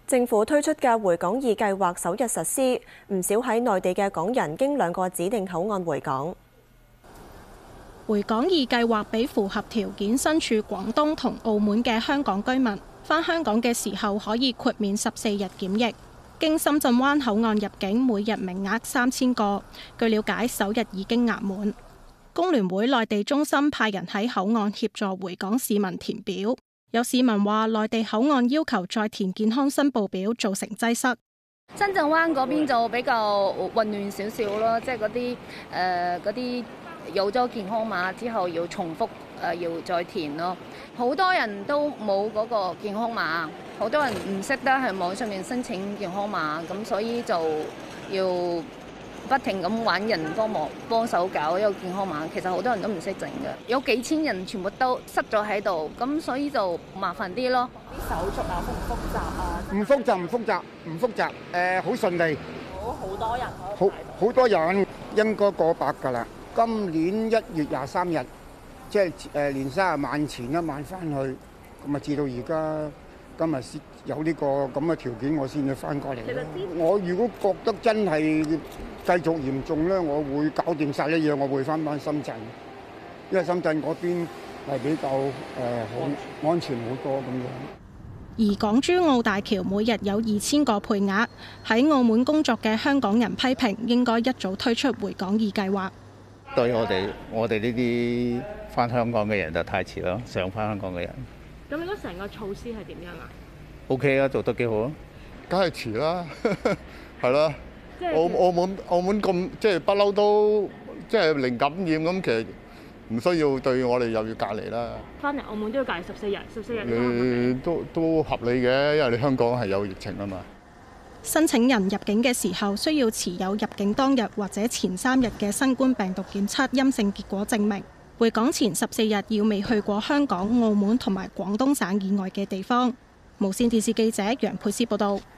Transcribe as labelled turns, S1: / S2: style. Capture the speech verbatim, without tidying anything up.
S1: 政府推出嘅回港易計劃首日實施，唔少喺內地嘅港人經兩個指定口岸回港。
S2: 回港易計劃俾符合條件身處廣東同澳門嘅香港居民，返香港嘅時候可以豁免十四日檢疫。經深圳灣口岸入境，每日名額三千個。據了解，首日已經額滿。工聯會內地中心派人喺口岸協助回港市民填表。有市民話，內地口岸要求再填健康申報表，造成擠塞。
S3: 深圳灣嗰邊就比較混亂少少咯，即係嗰啲誒嗰啲有咗健康碼之後要重複誒、呃、要再填咯。好多人都冇嗰個健康碼，好多人唔識得喺網上面申請健康碼，咁所以就要不停咁揾人幫忙幫手搞一個健康碼，其實好多人都唔識整嘅，有幾千人全部都塞咗喺度，咁所以就麻煩啲咯。
S4: 啲手續啊，複唔複雜啊？
S5: 唔複雜，唔複雜，唔複雜，誒好順利。
S4: 好好多人，
S5: 好好多人，應該過百㗎啦。今年一月廿三日，即係誒年卅晚前一晚翻去，咁啊至到而家。今日先有呢個咁嘅條件，我先至翻過嚟。我如果覺得真係繼續嚴重咧，我會搞掂晒呢嘢，我會翻返深圳，因為深圳嗰邊係比較誒好安全好多咁樣。
S2: 而港珠澳大橋每日有二千個配額，喺澳門工作嘅香港人批評應該一早推出回港易計劃。
S6: 對我哋我哋呢啲翻香港嘅人就太遲咯，想翻香港嘅人。
S4: 咁你覺得成個措施係點樣啊
S6: ？O K 啊，做得幾好啊！
S7: 梗係遲啦，係啦。
S4: 即係
S7: 澳澳門澳門咁即係不嬲都即係零感染咁，其實唔需要對我哋又要隔離啦。
S4: 翻嚟澳門都要隔離十四日，十四日
S7: 都都合理嘅，因為你香港係有疫情啊嘛。
S2: 申請人入境嘅時候需要持有入境當日或者前三日嘅新冠病毒檢測陰性結果證明。回港前十四日要未去過香港、澳門同埋廣東省以外嘅地方。無線電視記者楊佩斯報道。